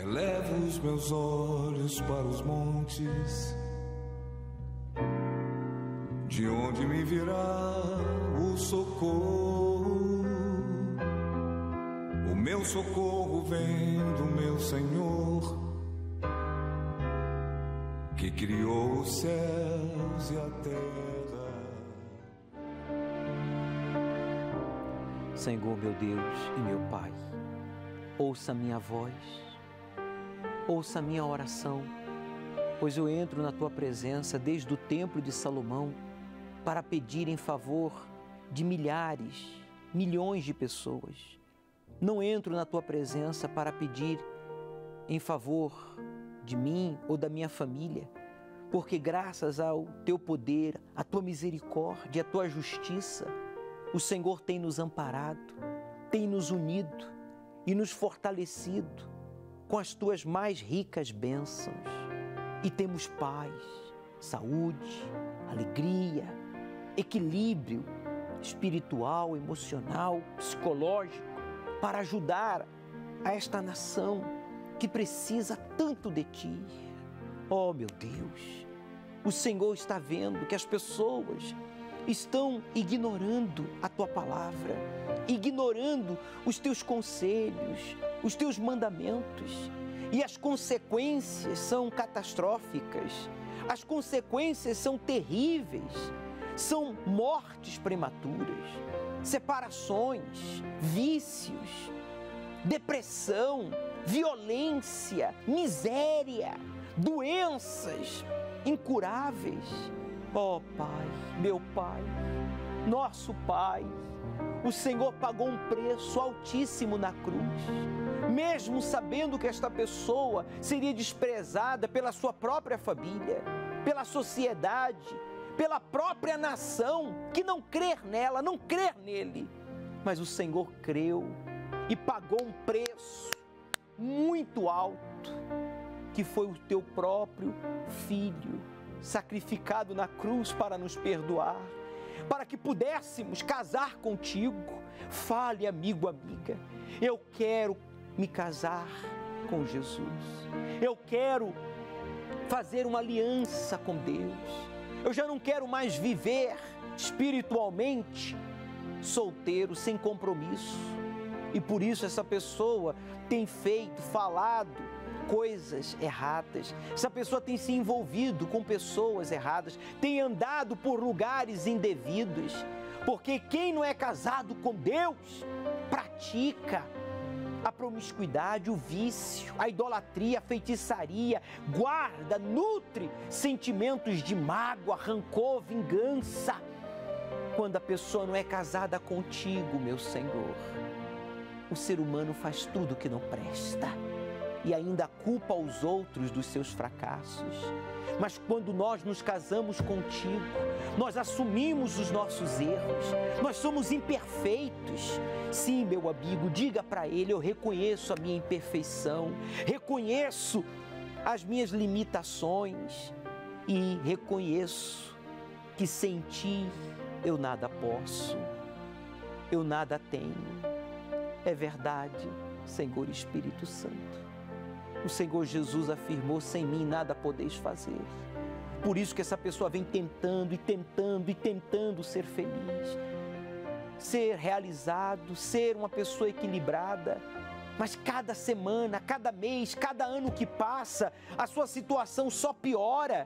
Elevo os meus olhos para os montes, de onde me virá o socorro? O meu socorro vem do meu Senhor, que criou os céus e a terra. Senhor, meu Deus e meu Pai, ouça a minha voz, ouça a minha oração, pois eu entro na Tua presença desde o Templo de Salomão para pedir em favor de milhares, milhões de pessoas. Não entro na Tua presença para pedir em favor de mim ou da minha família, porque graças ao Teu poder, à Tua misericórdia, à Tua justiça, o Senhor tem nos amparado, tem nos unido e nos fortalecido com as Tuas mais ricas bênçãos. E temos paz, saúde, alegria, equilíbrio espiritual, emocional, psicológico, para ajudar a esta nação que precisa tanto de Ti. Oh, meu Deus, o Senhor está vendo que as pessoas estão ignorando a Tua palavra, ignorando os Teus conselhos, os Teus mandamentos, e as consequências são catastróficas, as consequências são terríveis, são mortes prematuras, separações, vícios, depressão, violência, miséria, doenças incuráveis. Oh Pai, meu Pai, nosso Pai, o Senhor pagou um preço altíssimo na cruz, mesmo sabendo que esta pessoa seria desprezada pela sua própria família, pela sociedade, pela própria nação, que não crer nela, não crer nele. Mas o Senhor creu e pagou um preço muito alto, que foi o Teu próprio Filho, sacrificado na cruz para nos perdoar, para que pudéssemos casar contigo. Fale, amigo, amiga, eu quero me casar com Jesus, eu quero fazer uma aliança com Deus, eu já não quero mais viver espiritualmente solteiro, sem compromisso. E por isso essa pessoa tem falado coisas erradas, essa pessoa tem se envolvido com pessoas erradas, tem andado por lugares indevidos, porque quem não é casado com Deus pratica a promiscuidade, o vício, a idolatria, a feitiçaria, guarda, nutre sentimentos de mágoa, rancor, vingança. Quando a pessoa não é casada contigo, meu Senhor, o ser humano faz tudo que não presta e ainda culpa os outros dos seus fracassos. Mas quando nós nos casamos contigo, nós assumimos os nossos erros, nós somos imperfeitos. Sim, meu amigo, diga para ele: eu reconheço a minha imperfeição, reconheço as minhas limitações e reconheço que sem Ti eu nada posso, eu nada tenho. É verdade, Senhor Espírito Santo. O Senhor Jesus afirmou: sem mim nada podeis fazer. Por isso que essa pessoa vem tentando e tentando e tentando ser feliz, ser realizado, ser uma pessoa equilibrada. Mas cada semana, cada mês, cada ano que passa, a sua situação só piora,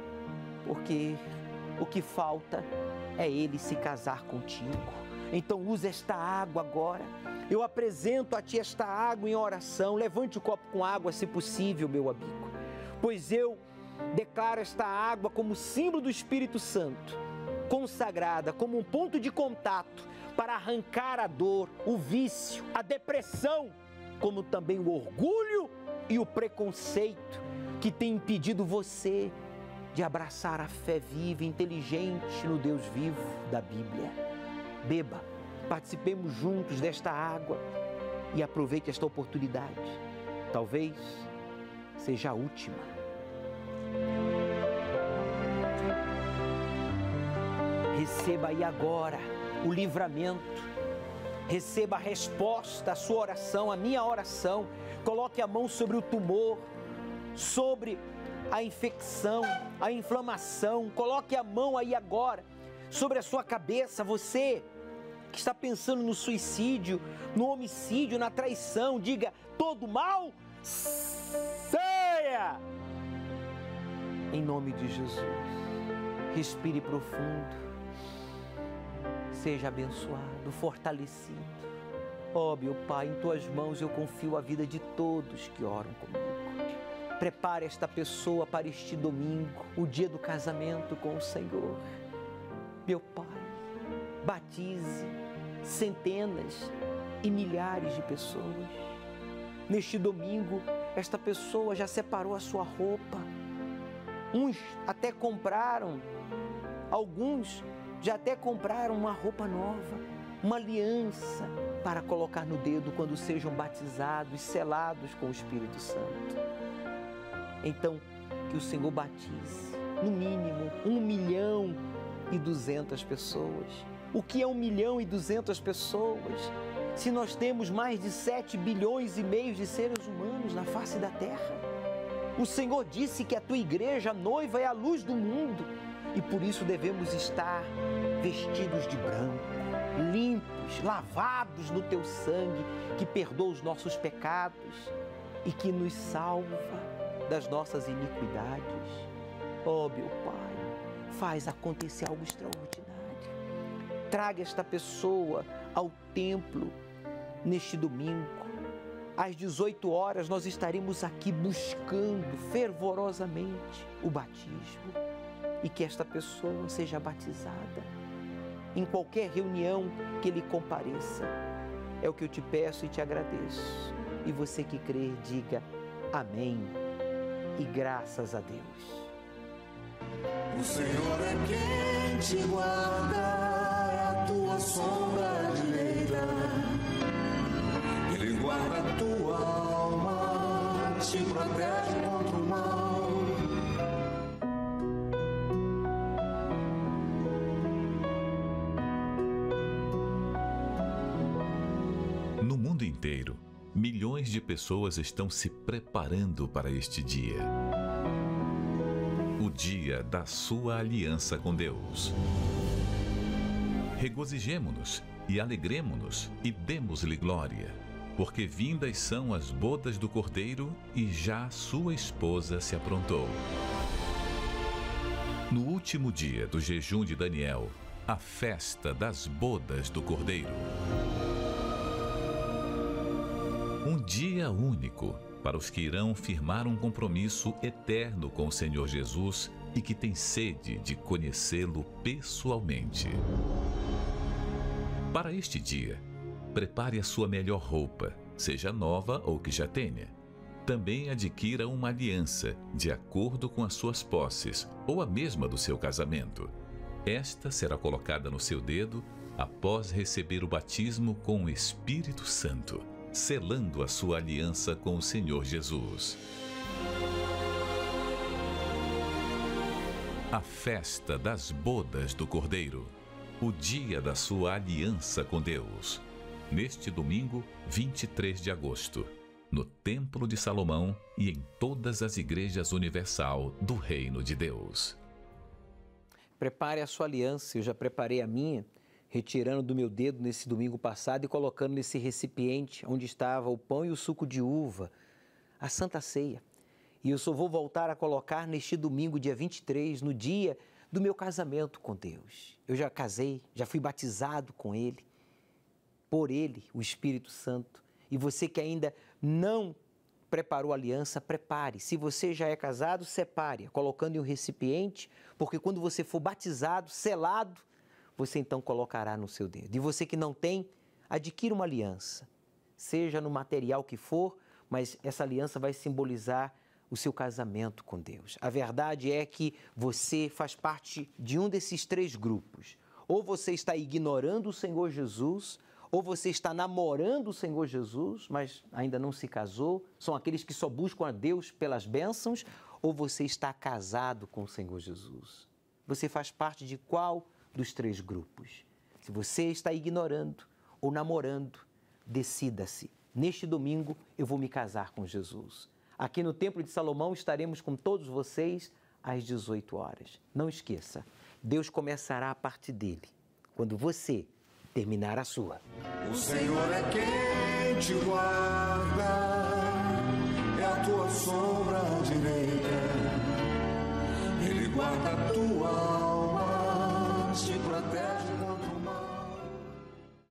porque o que falta é ele se casar contigo. Então use esta água agora. Eu apresento a Ti esta água em oração. Levante o copo com água, se possível, meu amigo, pois eu declaro esta água como símbolo do Espírito Santo, consagrada como um ponto de contato para arrancar a dor, o vício, a depressão, como também o orgulho e o preconceito que tem impedido você de abraçar a fé viva e inteligente no Deus vivo da Bíblia. Beba, participemos juntos desta água e aproveite esta oportunidade. Talvez seja a última. Receba aí agora o livramento, receba a resposta à sua oração, à minha oração, Coloque a mão sobre o tumor, sobre a infecção, a inflamação. Coloque a mão aí agora sobre a sua cabeça. Você que está pensando no suicídio, no homicídio, na traição, diga: todo mal saia! Em nome de Jesus. Respire profundo. Seja abençoado, fortalecido. Ó, meu Pai, em Tuas mãos eu confio a vida de todos que oram comigo. Prepare esta pessoa para este domingo, o dia do casamento com o Senhor. Meu Pai, batize centenas e milhares de pessoas. Neste domingo, esta pessoa já separou a sua roupa. Uns até compraram, alguns já até compraram uma roupa nova, uma aliança para colocar no dedo quando sejam batizados, selados com o Espírito Santo. Então, que o Senhor batize, no mínimo, 1.200.000 pessoas. O que é 1.200.000 pessoas? Se nós temos mais de 7,5 bilhões de seres humanos na face da terra. O Senhor disse que a tua igreja, a noiva, é a luz do mundo. E por isso devemos estar vestidos de branco, limpos, lavados no teu sangue, que perdoa os nossos pecados e que nos salva das nossas iniquidades. Oh, meu Pai, faz acontecer algo extraordinário. Traga esta pessoa ao templo neste domingo. Às 18 horas nós estaremos aqui buscando fervorosamente o batismo e que esta pessoa seja batizada em qualquer reunião que ele compareça. É o que eu te peço e te agradeço. E você que crê, diga amém e graças a Deus. O Senhor é quem te guarda, é a tua sombra direita. Ele guarda a tua alma, te protege contra o mal. No mundo inteiro, milhões de pessoas estão se preparando para este dia. O dia da sua aliança com Deus. Regozijemo-nos e alegremo-nos e demos-lhe glória, porque vindas são as bodas do Cordeiro e já sua esposa se aprontou. No último dia do jejum de Daniel, a festa das bodas do Cordeiro. Um dia único para os que irão firmar um compromisso eterno com o Senhor Jesus e que têm sede de conhecê-lo pessoalmente. Para este dia, prepare a sua melhor roupa, seja nova ou que já tenha. Também adquira uma aliança, de acordo com as suas posses, ou a mesma do seu casamento. Esta será colocada no seu dedo após receber o batismo com o Espírito Santo, selando a sua aliança com o Senhor Jesus. A festa das bodas do Cordeiro, o dia da sua aliança com Deus. Neste domingo, 23 de agosto, no Templo de Salomão e em todas as igrejas universal do Reino de Deus. Prepare a sua aliança, eu já preparei a minha, retirando do meu dedo nesse domingo passado e colocando nesse recipiente onde estava o pão e o suco de uva, a Santa Ceia. E eu só vou voltar a colocar neste domingo, dia 23, no dia do meu casamento com Deus. Eu já casei, já fui batizado com Ele, por Ele, o Espírito Santo. E você que ainda não preparou a aliança, prepare. Se você já é casado, separe, colocando em um recipiente, porque quando você for batizado, selado, você então colocará no seu dedo. E você que não tem, adquira uma aliança, seja no material que for, mas essa aliança vai simbolizar o seu casamento com Deus. A verdade é que você faz parte de um desses três grupos. Ou você está ignorando o Senhor Jesus, ou você está namorando o Senhor Jesus, mas ainda não se casou, são aqueles que só buscam a Deus pelas bênçãos, ou você está casado com o Senhor Jesus. Você faz parte de qual dos três grupos? Se você está ignorando ou namorando, decida-se Neste domingo eu vou me casar com Jesus. Aqui no Templo de Salomão estaremos com todos vocês às 18 horas. Não esqueça, Deus começará a parte dele, quando você terminar a sua. O Senhor é quem te guarda, é a tua sombra direita, Ele guarda a tua